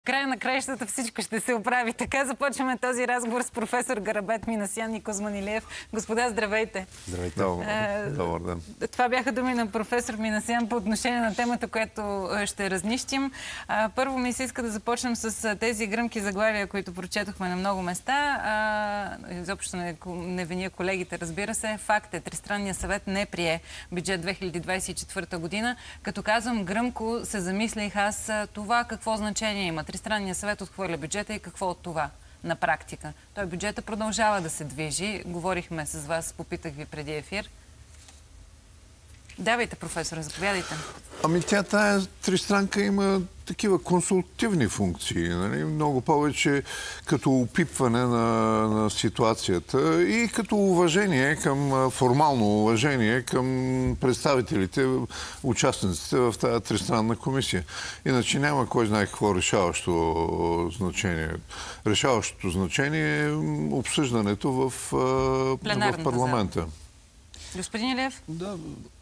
Края на краищата всичко ще се оправи. Така започваме този разговор с професор Гарабет Минасян и Козман Илиев. Господа, здравейте! Здравейте! Добър ден! Това бяха думи на професор Минасян по отношение на темата, която ще разнищим. Първо ми се иска да започнем с тези гръмки заглавия, които прочетохме на много места. Изобщо не виня колегите, разбира се. Факт е, Тристранният съвет не прие бюджет 2024 година. Като казвам гръмко, се замислих аз това какво значение има. Тристранният съвет отхвърля бюджета и какво от това на практика? Той бюджета продължава да се движи. Говорихме с вас, попитах ви преди ефир. Давайте, професора, заповядайте. Ами тая тристранка има такива консултативни функции, нали? Много повече като опипване на ситуацията и като уважение формално уважение към представителите, участниците в тази тристранна комисия. Иначе няма кой знае какво решаващо значение. Решаващото значение е обсъждането в парламента. Господин Илиев? Да.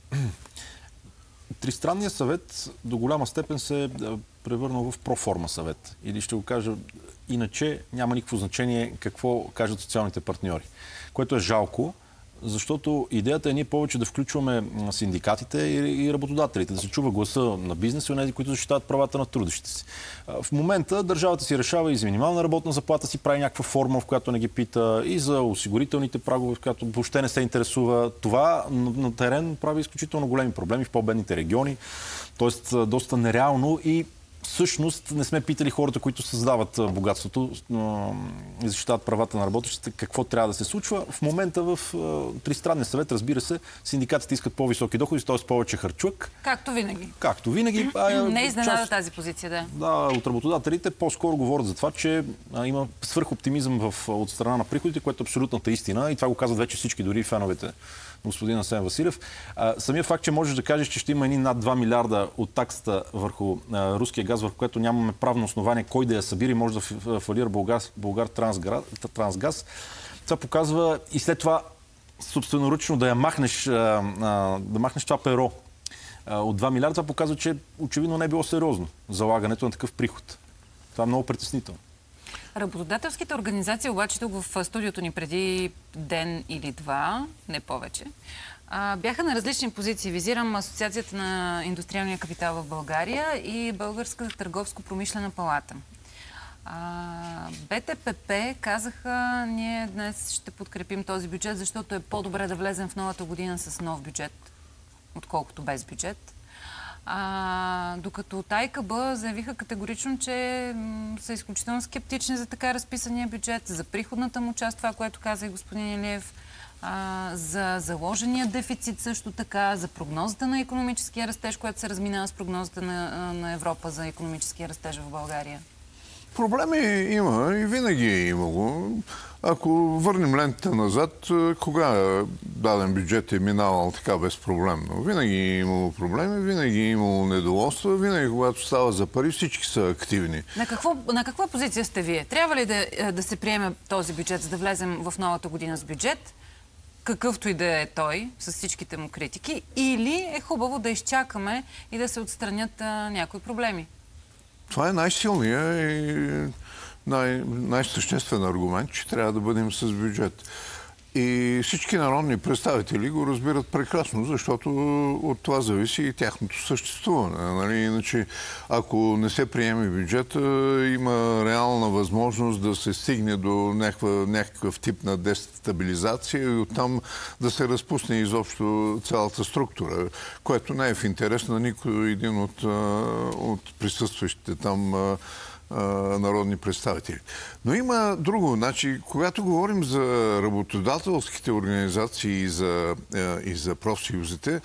Тристранният съвет до голяма степен се е превърнал в проформа съвет. Или ще го кажа иначе, няма никакво значение какво кажат социалните партньори. Което е жалко, защото идеята е ние повече да включваме синдикатите и работодателите, да се чува гласа на бизнеса и онези, които защитават правата на трудещите си. В момента държавата си решава и за минимална работна заплата си прави някаква форма, в която не ги пита, и за осигурителните прагове, в която въобще не се интересува. Това на терен прави изключително големи проблеми в по-бедните региони, т.е. доста нереално и всъщност не сме питали хората, които създават богатството и защитават правата на работещите, какво трябва да се случва. В момента в Тристранния съвет, разбира се, синдикатите искат по-високи доходи, т.е. повече харчук. Както винаги. Както винаги. Не изненада тази позиция, да. Да, от работодателите по-скоро говорят за това, че има свръхоптимизъм от страна на приходите, което е абсолютната истина и това го казват вече всички, дори феновете господин Асен Василев. Самия факт, че можеш да кажеш, че ще има едни над 2 милиарда от таксата върху руския газ, върху което нямаме правно основание кой да я събира и може да фалира Българ Трансгаз. Това показва и след това собственоръчно да махнеш това перо от 2 милиарда. Това показва, че очевидно не е било сериозно залагането на такъв приход. Това е много притеснително. Работодателските организации, обаче тук в студиото ни преди ден или два, не повече, бяха на различни позиции. Визирам Асоциацията на индустриалния капитал в България и Българската търговско-промишлена палата. БТПП казаха, ние днес ще подкрепим този бюджет, защото е по-добре да влезем в новата година с нов бюджет, отколкото без бюджет. Докато от АйКБ заявиха категорично, че са изключително скептични за така разписания бюджет, за приходната му част, това, което каза и господин Илиев, за заложения дефицит също така, за прогнозата на икономическия растеж, което се разминава с прогнозата на Европа за икономическия растеж в България. Проблеми има и винаги е имало. Ако върнем лентата назад, кога даден бюджет е минавал така безпроблемно? Винаги е имало проблеми, винаги е имало недоволства, винаги когато става за пари, всички са активни. На каква позиция сте вие? Трябва ли да се приеме този бюджет, за да влезем в новата година с бюджет, какъвто и да е той, с всичките му критики, или е хубаво да изчакаме и да се отстранят някои проблеми? Това е най-силният и най-съществен аргумент, че трябва да бъдем с бюджет. И всички народни представители го разбират прекрасно, защото от това зависи и тяхното съществуване. Нали? Иначе, ако не се приеме бюджета, има реална възможност да се стигне до някакъв тип на дестабилизация и оттам да се разпусне изобщо цялата структура, което не е в интерес на никой един от присъстващите там народни представители. Но има друго. Значи, когато говорим за работодателските организации и за профсъюзите,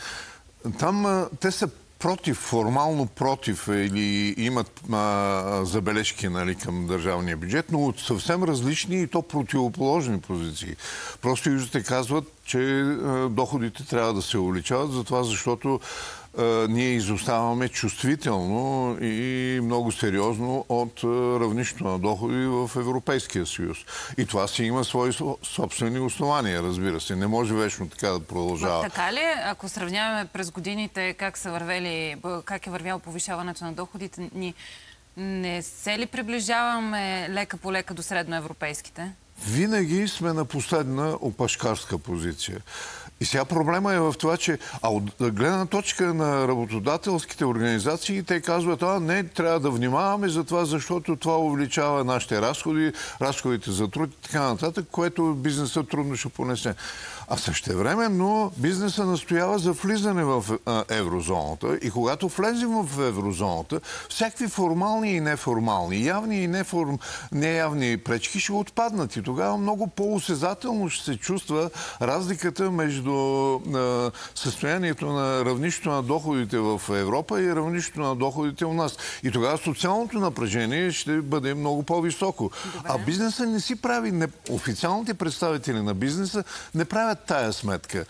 там те са против, формално против или имат забележки, нали, към държавния бюджет, но от съвсем различни и то противоположни позиции. Профсъюзите казват, че доходите трябва да се увеличават, затова защото ние изоставаме чувствително и много сериозно от равнището на доходи в Европейския съюз. И това си има свои собствени основания, разбира се. Не може вечно така да продължава. Така ли? Ако сравняваме през годините как е вървяло повишаването на доходите ни, Не се ли приближаваме лека по лека до средноевропейските? Винаги сме на последна опашкарска позиция. И сега проблема е в това, че от гледна точка на работодателските организации, те казват, не, трябва да внимаваме за това, защото това увеличава нашите разходи, разходите за труд и така нататък, което бизнесът трудно ще понесе. А същевременно бизнесът настоява за влизане в еврозоната и когато влезем в еврозоната, всякакви формални и неформални, явни и неявни пречки ще отпаднат и тогава много по-осезателно ще се чувства разликата между състоянието на равнището на доходите в Европа и равнището на доходите у нас. И тогава социалното напрежение ще бъде много по-високо. А бизнесът не си прави, официалните представители на бизнеса не правят тая сметка.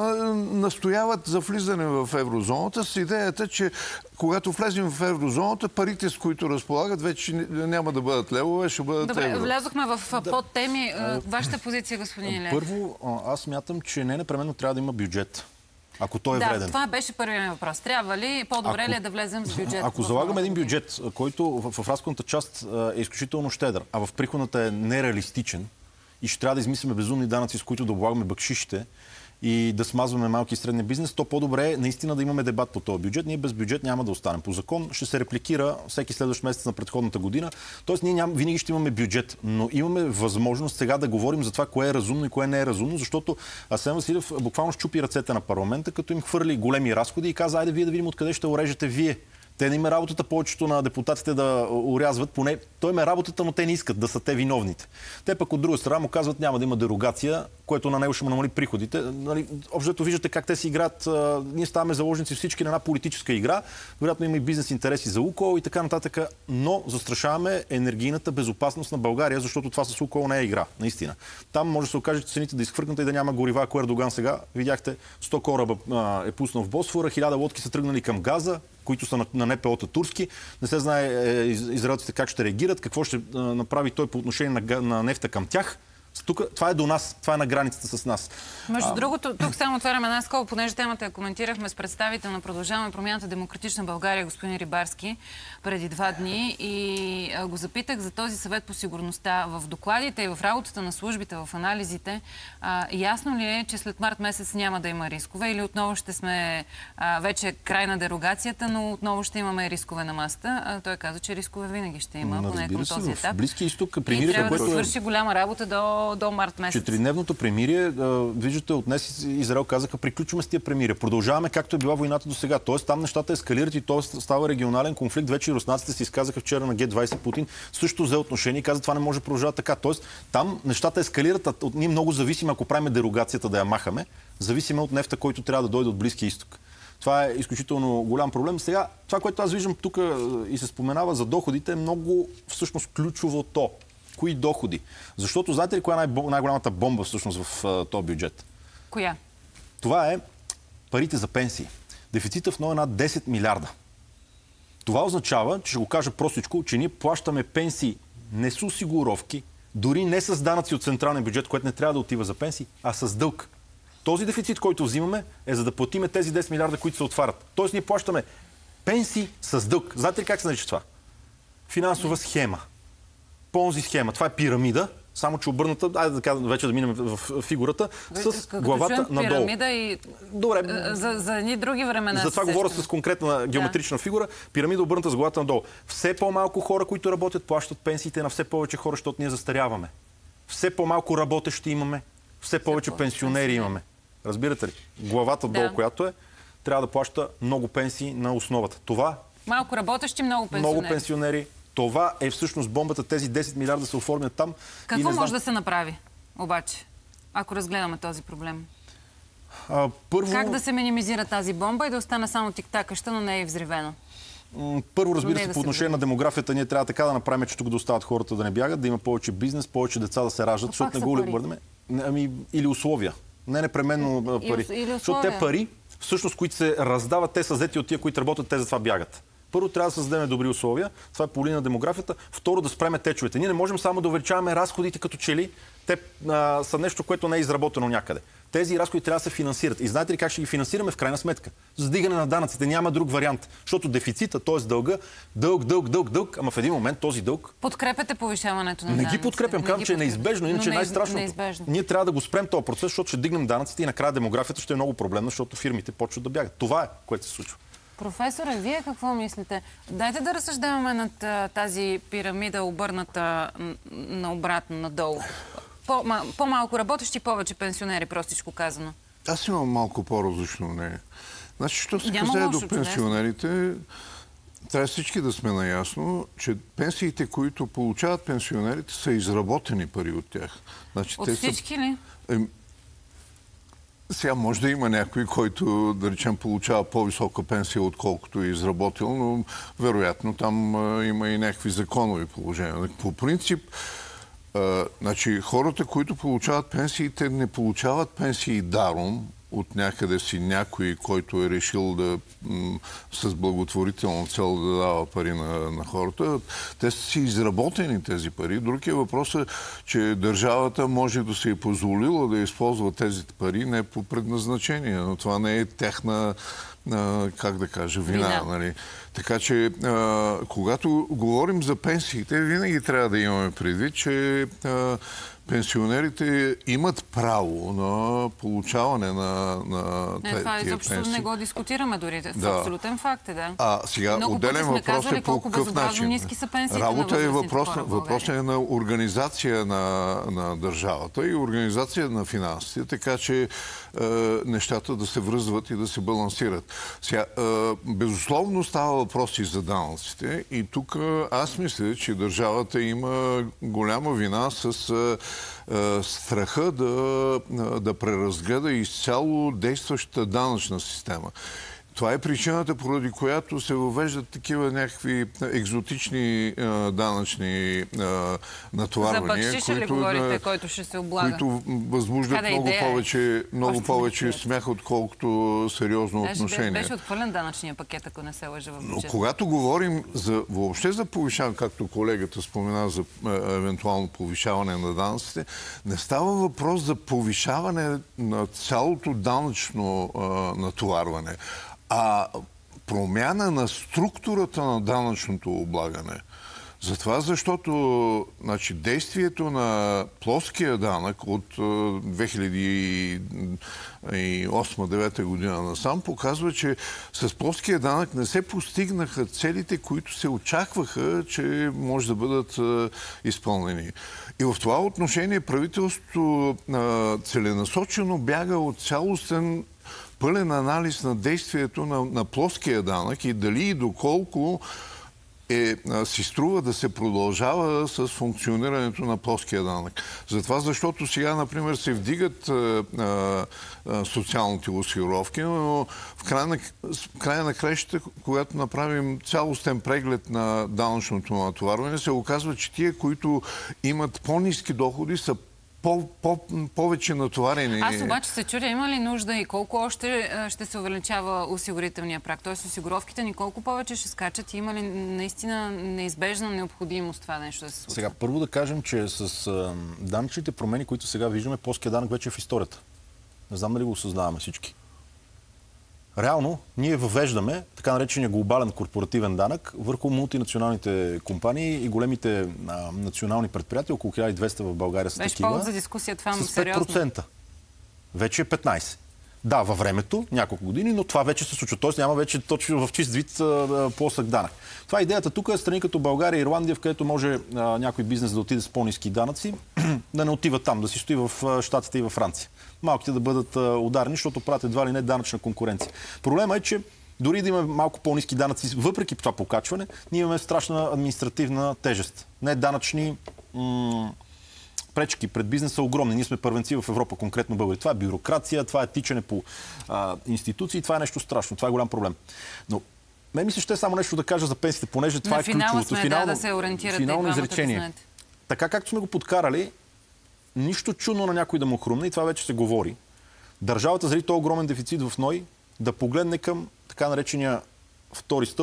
Настояват за влизане в еврозоната с идеята, че когато влезем в еврозоната, парите, с които разполагат, вече няма да бъдат левове, ще бъдат евро. Добре, влязохме в подтеми. Вашата позиция, господин Илиев? Първо, аз смятам, че не непременно трябва да има бюджет. Ако той е вреден. Да, това беше първият ми въпрос. Трябва ли, по-добре ли е да влезем с бюджет? Ако залагаме един бюджет, който в разходната част е изключително щедър, а в приходната е нереалистичен и ще трябва да измислиме безумни данъци, с които да облагаме бакшишите и да смазваме малки и средния бизнес, то по-добре е наистина да имаме дебат по този бюджет. Ние без бюджет няма да останем. По закон ще се репликира всеки следващ месец на предходната година. Тоест ние винаги ще имаме бюджет, но имаме възможност сега да говорим за това, кое е разумно и кое не е разумно, защото Асен Василев буквално щупи ръцете на парламента, като им хвърли големи разходи и каза, айде вие да видим откъде ще орежете вие. Те не има работата повечето на депутатите да урязват, поне той има работата, но те не искат да са те виновните. Те пък от друга страна му казват, няма да има дерогация, което на него ще му намали приходите. Общото виждате как те си играят. Ние ставаме заложници всички на една политическа игра. Вероятно има и бизнес интереси за Лукойл и така нататък, но застрашаваме енергийната безопасност на България, защото това с Лукойл не е игра, наистина. Там може да се окаже, че цените да изхвъркнат и да няма горива, ако Ердоган сега, видяхте, 100 кораба е пуснал в Босфора, 1000 лодки са тръгнали към Газа, които са на НПО-та турски. Не се знае израелците как ще реагират, какво ще направи той по отношение на нефта към тях. Тук, това е до нас, това е на границата с нас. Между другото, тук само отваряме една скоба, понеже темата я коментирахме с представител на Продължаваме промяната Демократична България, господин Рибарски, преди 2 дни и го запитах за този съвет по сигурността. В докладите и в работата на службите, в анализите, ясно ли е, че след март месец няма да има рискове или отново ще сме вече край на дерогацията, но отново ще имаме рискове на масата? Той каза, че рискове винаги ще има, поне към този етап. В Близкия изток и трябва да свърши голяма работа до март месец. 4-дневното премирие, виждате, от днес Израел казаха, приключваме с тия премирия. Продължаваме както е била войната до сега. Тоест там нещата ескалират и то става регионален конфликт. Вече и руснаците се изказаха вчера на Г20. Путин също взе отношение и каза, това не може да продължава така. Тоест там нещата ескалират, а ние много зависим, ако правим дерогацията да я махаме, зависиме от нефта, който трябва да дойде от Близкия изток. Това е изключително голям проблем. Сега, това, което аз виждам тук и се споменава за доходите, е много всъщност ключовото. Кои доходи? Защото знаете ли коя е най-голямата бомба всъщност в този бюджет? Коя? Това е парите за пенсии. Дефицита в НОИ е над 10 милиарда. Това означава, че ще го кажа простичко, че ние плащаме пенсии не с осигуровки, дори не с данъци от централния бюджет, което не трябва да отива за пенсии, а с дълг. Този дефицит, който взимаме, е за да платиме тези 10 милиарда, които се отварят. Тоест ние плащаме пенсии с дълг. Знаете ли как се нарича това? Финансова схема. Понзи схема. Това е пирамида, само че обърната, айде да вече да минем в фигурата, с главата надолу. Пирамида и добре, за едни други времена. За това говоря с конкретна геометрична фигура. Пирамида обърната с главата надолу. Все по-малко хора, които работят, плащат пенсиите на все повече хора, защото ние застаряваме. Все по-малко работещи имаме, все повече пенсионери имаме. Разбирате ли? Главата долу, която е, трябва да плаща много пенсии на основата. Това малко работещи, много пенсионери. Много пенсионери. Това е всъщност бомбата. Тези 10 милиарда се оформят там. Какво може да се направи, обаче, ако разгледаме този проблем? Първо... Как да се минимизира тази бомба и да остане само тиктакаща, но не е взривена? Първо, разбира се, по отношение на демографията, ние трябва така да направим, че тук да остават хората да не бягат, да има повече бизнес, повече деца да се раждат, защото не го ли обърнем. Или условия. Не непременно пари. Защото те пари, всъщност, които се раздават, те са взети от тия, които работят, те затова бягат. Първо трябва да създадем добри условия, това е по линия на демографията. Второ, да спреме течовете. Ние не можем само да увеличаваме разходите като че ли те са нещо, което не е изработено някъде. Тези разходи трябва да се финансират. И знаете ли как ще ги финансираме в крайна сметка? За вдигане на данъците няма друг вариант. Защото дефицита, т.е. дълга, дълг, ама в един момент този дълг... Подкрепяте повишаването на данъците? Не ги подкрепям, казвам, че е неизбежно, иначе най-страшното. Ние трябва да го спрем този процес, защото ще дигнем данъците и накрая демографията ще е много проблемна, защото фирмите почват да бягат. Това е, което се случва. Професоре, вие какво мислите? Дайте да разсъждаваме над тази пирамида, обърната наобратно, надолу. По-малко работещи, повече пенсионери, простичко казано. Аз имам малко по-различно мнение. Значи, що се касае до пенсионерите, трябва всички да сме наясно, че пенсиите, които получават пенсионерите, са изработени пари от тях. Значи, от всички ли? Сега може да има някой, който, да речем, получава по-висока пенсия, отколкото е изработил, но вероятно там има и някакви законови положения. По принцип, значи, хората, които получават пенсиите, не получават пенсии даром от някъде си някой, който е решил да с благотворителна цел да дава пари на хората. Те са си изработени тези пари. Другият въпрос е, че държавата може да се е позволила да използва тези пари не по предназначение, но това не е техна как да кажа, вина. Нали? Така че, когато говорим за пенсиите, винаги трябва да имаме предвид, че пенсионерите имат право на получаване на това изобщо не го дискутираме дори. В абсолютен факт е, да. Сега отделен въпрос е по какъв начин. Ниски са пенсиите Работа е въпрос е на организация на държавата и организация на финансите, така че нещата да се връзват и да се балансират. Сега, безусловно става въпрос и за данъците и тук аз мисля, че държавата има голяма вина с страха да преразгледа изцяло действащата данъчна система. Това е причината, поради която се въвеждат такива някакви екзотични данъчни натоварвания. За бакшиша ли говорите, който ще се облага? Които възбуждат много повече смях, отколкото сериозно отношение. Беше отхвърлен данъчния пакет, ако не се лъжа в бюджета. Но когато говорим въобще за повишаване, както колегата спомена за евентуално повишаване на данъците, не става въпрос за повишаване на цялото данъчно натоварване, а промяна на структурата на данъчното облагане. Затова, защото действието на плоския данък от 2008-2009 година насам показва, че с плоския данък не се постигнаха целите, които се очакваха, че може да бъдат изпълнени. И в това отношение правителството целенасочено бяга от цялостен пълен анализ на действието на плоския данък и дали и доколко си струва да се продължава с функционирането на плоския данък. Затова, защото сега, например, се вдигат социалните осигуровки, но в края на краищата, когато направим цялостен преглед на данъчното натоварване, се оказва, че тия, които имат по-ниски доходи, са повече натоварени. Аз обаче се чудя, има ли нужда и колко още ще се увеличава осигурителния праг? Тоест осигуровките ни колко повече ще скачат и има ли наистина неизбежна необходимост това нещо да се случва? Сега, първо да кажем, че с данъчните промени, които сега виждаме, плоския данък вече е в историята. Не знам дали го осъзнаваме всички. Реално, ние въвеждаме така наречения глобален корпоративен данък върху мултинационалните компании и големите национални предприятия, около 1200 в България са такива. Беше повод за дискусия това, с 5%. Вече е 15%. Да, във времето, няколко години, но това вече се случва. Тоест няма вече точно в чист вид плосък данък. Това идеята тук е страни като България и Ирландия, в където може някой бизнес да отиде с по-ниски данъци, да не отива там, да си стои в Щатите и във Франция. Малките да бъдат ударни, защото правят едва ли не данъчна конкуренция. Проблема е, че дори да имаме малко по-ниски данъци, въпреки това покачване, ние имаме страшна административна тежест. Не данъчни пречки пред бизнеса огромни. Ние сме първенци в Европа, конкретно българи. Това е бюрокрация, това е тичане по институции, това е нещо страшно, това е голям проблем. Но мен ми се ще само нещо да кажа за пенсиите, понеже това е ключовото. Финално изречение. Така както сме го подкарали, нищо чудно на някой да му хрумне, и това вече се говори. Държавата, заради този огромен дефицит в НОИ, да погледне към така наречения втори стълб,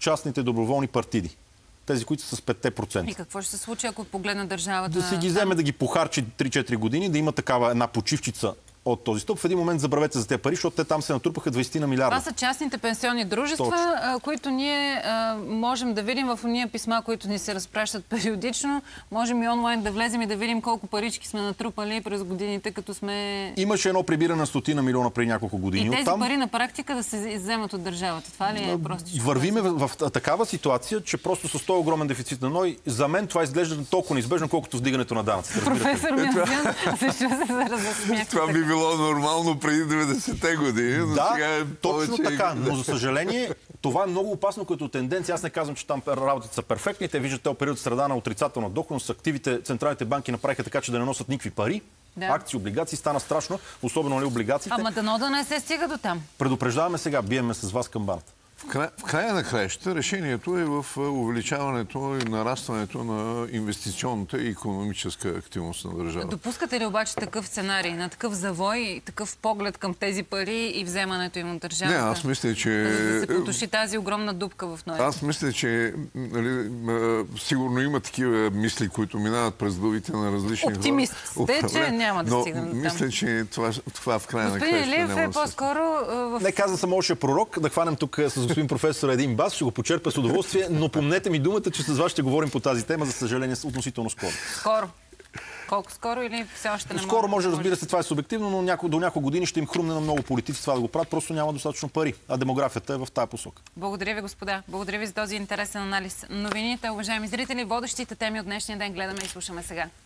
частните доброволни партиди. Тези, които са с 5%. И какво ще се случи, ако погледна държавата? Да си ги вземе да ги похарчи 3-4 години, да има такава една почивчица от този стълб. В един момент забравете за тези пари, защото те там се натрупаха 20 на милиарда. Това са частните пенсионни дружества, които ние можем да видим в уния писма, които ни се разпращат периодично. Можем и онлайн да влезем и да видим колко парички сме натрупали през годините, като сме... Имаше едно прибиране на 100 милиона преди няколко години. И тези оттам... пари на практика да се изземат от държавата. Това ли е просто? Вървиме в такава ситуация, че просто с този огромен дефицит на НОИ, за мен това изглежда толкова неизбежно, колкото вдигането на данъците. Професор Минасян, защо се разсмяхте? Това би било нормално преди 90-те години, но да, сега е точно повече... така, но за съжаление това е много опасно като тенденция. Аз не казвам, че там работите са перфектни. Те виждат този период среда на отрицателна доходност. Активите, централните банки направиха така, че да не носят никакви пари. Да. Акции, облигации, стана страшно, особено ли облигациите. Ама дано да не се стига до там. Предупреждаваме сега, биеме с вас камбаната. В края на краищата решението е в увеличаването и нарастването на инвестиционната и икономическа активност на държавата. Допускате ли обаче такъв сценарий, на такъв завой, такъв поглед към тези пари и вземането им от държавата? Не, аз мисля, че... Да се потуши тази огромна дупка в ноя. Аз мисля, че сигурно има такива мисли, които минават през главите на различни хора. Оптимист сте, че няма да стигнем до там. Мисля, че това в края на краищата няма да се... Господин Илиев е по-скоро... Не каза съм още пророк, да хванем тук с господин професор един бас, ще го почерпя с удоволствие, но помнете ми думата, че с вас ще говорим по тази тема, за съжаление, относително скоро. Скоро. Колко скоро или все още не може? Скоро може, разбира се, това е субективно, но до няколко години ще им хрумне на много политици това да го правят, просто няма достатъчно пари, а демографията е в тая посока. Благодаря ви, господа. Благодаря ви за този интересен анализ. Новините, уважаеми зрители, водещите теми от днешния ден гледаме и слушаме сега.